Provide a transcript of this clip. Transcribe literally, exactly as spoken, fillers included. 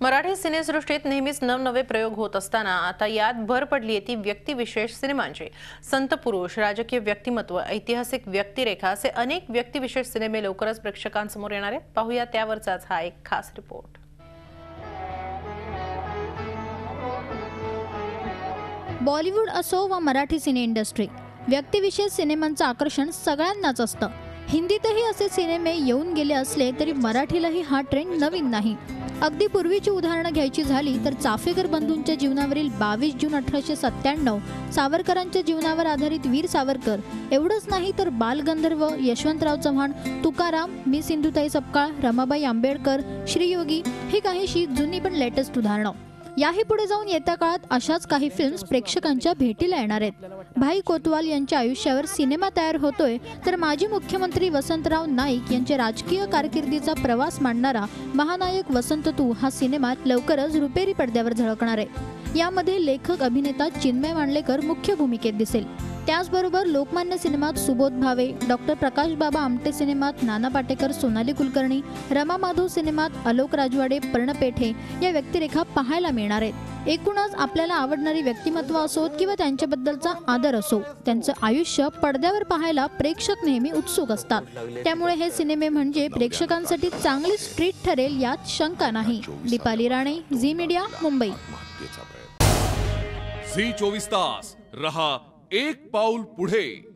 मराठी सिनेसृष्टीत नेहमीच नवनवे प्रयोग होत असताना आता यात भर पडली आहे ती व्यक्तिविशेष सिनेमांची। संत पुरुष, राजकीय व्यक्तिमत्व, ऐतिहासिक व्यक्तिरेखा असे अनेक व्यक्तिविशेष सिनेमे लवकरच प्रेक्षकांसमोर येणार आहेत। पाहूया त्यावरचाच हा एक खास रिपोर्ट। बॉलिवूड असो व मराठी सिने इंडस्ट्री, व्यक्तिविशेष सिनेमांचं आकर्षण सगळ्यांनाच असतं। हिंदीतही असे सिनेमे येऊन गेले असले तरी मराठीलाही हा ट्रेंड नवीन नाही। अगदी पूर्वीची उदाहरणं घ्यायची झाली तर चाफेकर बंधूंच्या जीवनावरील बावीस जून अठराशे सत्त्याण्णव, सावरकरांच्या जीवनावर आधारित वीर सावरकर, एवढंच नाही तर बालगंधर्व, यशवंतराव चव्हाण, तुकाराम, मी सिंधुताई सपकाळ, रमाबाई आंबेडकर, श्रीयोगी ही काहीशी जुनी पण लेटेस्ट उदाहरणं। याही पुढे जाऊन येत्या काळात अशाच काही फिल्म्स प्रेक्षकांच्या भेटीला येणार आहेत। भाई कोतवाल यांच्या आयुष्यावर सिनेमा तयार होतोय तर माजी मुख्यमंत्री वसंतराव नाईक यांच्या राजकीय कारकिर्दीचा प्रवास मांडणारा महानायक वसंत तू हा सिनेमा लवकरच रुपेरी पडद्यावर झळकणार आहे। यामध्ये लेखक अभिनेता चिन्मय मांडलेकर मुख्य भूमिकेत दिसेल। त्याचबरोबर लोकमान्य सिनेमात सुबोध भावे, डॉक्टर प्रकाश बाबा आमटे सिनेमात नाना पाटेकर, सोनाली कुलकर्णी, रमा माधव सिनेमात आलोक राजवाडे, पर्ण पेठे या व्यक्तिरेखा पाहायला मिळणार आहेत। एकूणच आपल्याला आवडणारी व्यक्तिमत्व असोत किंवा त्यांच्याबद्दलचा आदर असो, त्यांचं आयुष्य पडद्यावर पाहायला प्रेक्षक नेहमी उत्सुक असतात। त्यामुळे हे सिनेमे म्हणजे प्रेक्षकांसाठी चांगली ट्रीट ठरेल यात शंका नाही। Deepali Rane, Zee media, Mumbai. Zee चोवीस तास रहा एक पाऊल पुढे।